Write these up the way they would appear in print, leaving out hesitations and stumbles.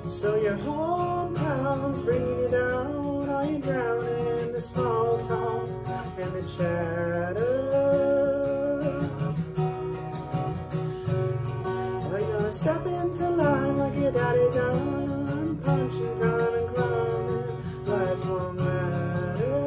So your hometown's bringing you down, or you drowning in the small talk and the chatter. Are you gonna step into line like your daddy done, punching time and climbing, lights won't matter.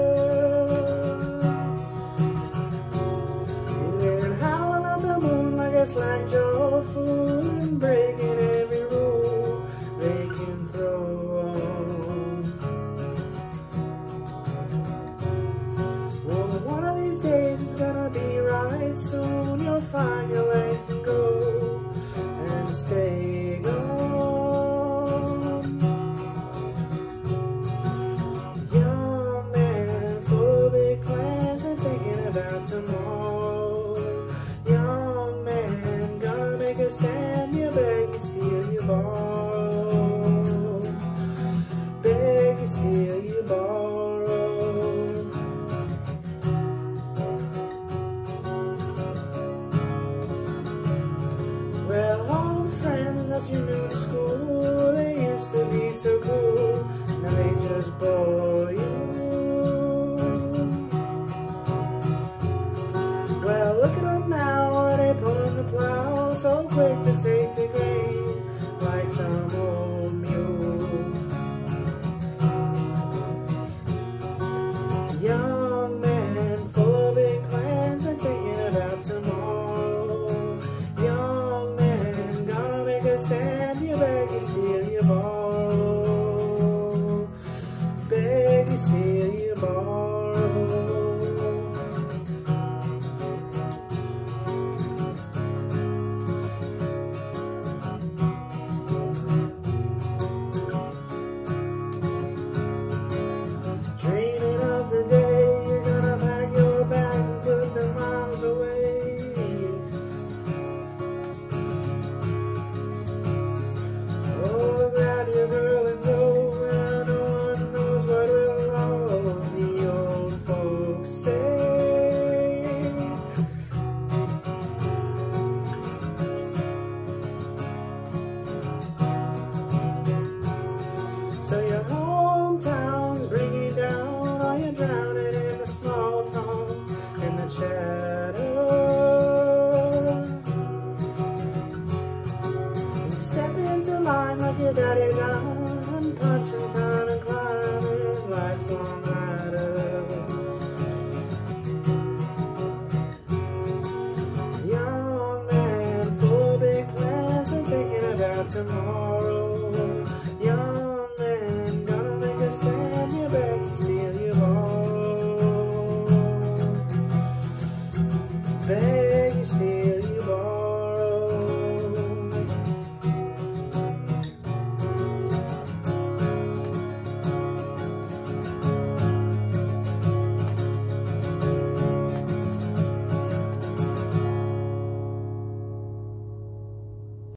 You've been howling at the moon like a slack jaw fool, and breaking every rule they can throw on. Well, one of these days is gonna be right soon. You'll find your legs and go and stay gone. Young man full of big plans and thinking about tomorrow. Young man gonna make a stand. You beg, you steal, you borrow. Beg, you steal, you borrow. Well, all the friends that you knew in school, they used to be so cool, now they just bore you. Well, look at them now, are they pulling the plow, so quick to take the grain, like some old mule. Young man full of big plans and thinking about tomorrow. Young man gonna make a stand. You beg, you steal, you borrow. Beg, you steal, you borrow. Dreaming of the day you're gonna pack your bags and put them miles away. Oh, grab your girl and go where no one knows what will all the old folks say. So your hometown's bringing you down, or you're drowning in the small talk and the chatter. Step into line like your daddy done, punching time.